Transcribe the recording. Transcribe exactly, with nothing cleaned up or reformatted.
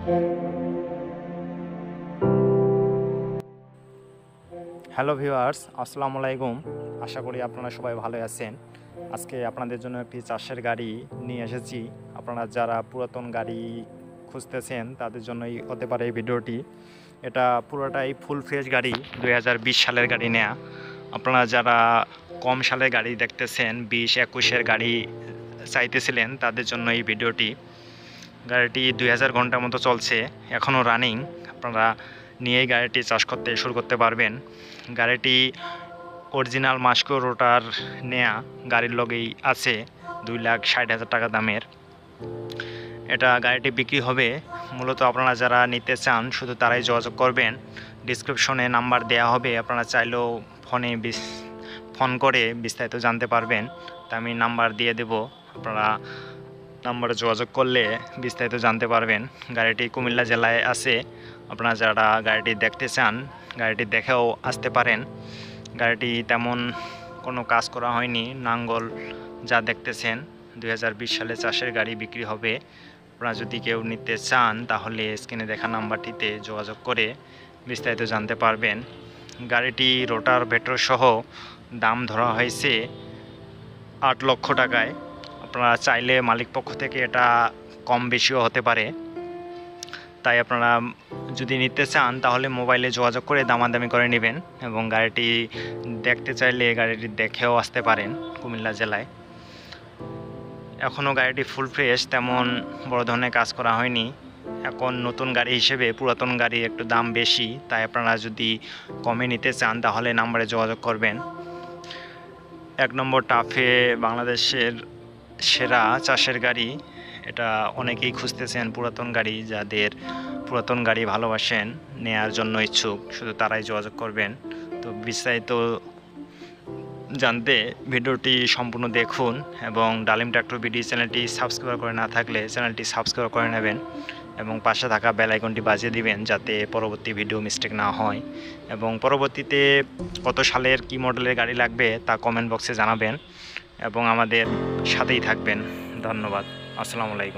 Hello viewers, আসসালামু আলাইকুম। আশা করি আপনারা সবাই ভালো আছেন। আজকে আপনাদের জন্য একটি চাষের গাড়ি নিয়ে এসেছি। আপনারা যারা পুরাতন গাড়ি খুঁজতেছেন তাদের জন্যই হতে পারে এই ভিডিওটি। এটা পুরোটাই ফুল ফ্রেশ গাড়ি, দুই হাজার বিশ সালের গাড়ি নেয়া। আপনারা যারা কম সালের গাড়ি দেখতেছেন, বিশ একুশের গাড়ি চাইতেছিলেন, তাদের জন্য এই ভিডিওটি। গাড়িটি দুই হাজার ঘন্টার মতো চলছে, এখনও রানিং। আপনারা নিয়েই গাড়িটি চাষ করতে শুরু করতে পারবেন। গাড়িটি অরিজিনাল মাস্কো রোটার নেয়া, গাড়ির লগেই আছে, দুই লাখ ষাট হাজার টাকা দামের। এটা গাড়িটি বিক্রি হবে। মূলত আপনারা যারা নিতে চান শুধু তারাই যোগাযোগ করবেন। ডিসক্রিপশনে নাম্বার দেওয়া হবে, আপনারা চাইলেও ফোনে ফোন করে বিস্তারিত জানতে পারবেন। তা আমি নাম্বার দিয়ে দেব, আপনারা নাম্বারে যোগাযোগ করলে বিস্তারিত জানতে পারবেন। গাড়িটি কুমিল্লা জেলায় আছে। আপনারা যারা গাড়িটি দেখতে চান গাড়িটি দেখেও আসতে পারেন। গাড়িটি তেমন কোনো কাজ করা হয়নি, নাঙ্গল যা দেখতেছেন। দুই হাজার বিশ সালে চাষের গাড়ি বিক্রি হবে। আপনারা যদি কেউ নিতে চান তাহলে স্ক্রিনে দেখা নাম্বারটিতে যোগাযোগ করে বিস্তারিত জানতে পারবেন। গাড়িটি রোটার ভেটর সহ দাম ধরা হয়েছে আট লক্ষ টাকায়। আপনারা চাইলে মালিক পক্ষ থেকে এটা কম বেশিও হতে পারে। তাই আপনারা যদি নিতে চান তাহলে মোবাইলে যোগাযোগ করে দামাদামি করে নেবেন, এবং গাড়িটি দেখতে চাইলে গাড়িটি দেখেও আসতে পারেন কুমিল্লা জেলায়। এখনও গাড়িটি ফুল ফ্রেশ, তেমন বড় ধরনের কাজ করা হয়নি। এখন নতুন গাড়ি হিসেবে পুরাতন গাড়ি একটু দাম বেশি, তাই আপনারা যদি কমে নিতে চান তাহলে নাম্বারে যোগাযোগ করবেন। এক নম্বর টাফে বাংলাদেশের সেরা চাষের গাড়ি। এটা অনেকেই খুঁজতেছেন পুরাতন গাড়ি, যাদের পুরাতন গাড়ি ভালোবাসেন, নেয়ার জন্য ইচ্ছুক, শুধু তারাই যোগাযোগ করবেন। তো বিস্তারিত জানতে ভিডিওটি সম্পূর্ণ দেখুন, এবং ডালিম ট্র্যাক্টর বিডি চ্যানেলটি সাবস্ক্রাইব করে না থাকলে চ্যানেলটি সাবস্ক্রাইব করে নেবেন, এবং পাশে থাকা বেল আইকনটি বাজিয়ে দিবেন যাতে পরবর্তী ভিডিও মিস্টেক না হয়। এবং পরবর্তীতে কত সালের কি মডেলের গাড়ি লাগবে তা কমেন্ট বক্সে জানাবেন, এবং আমাদের সাথেই থাকবেন। ধন্যবাদ। আসসালামু আলাইকুম।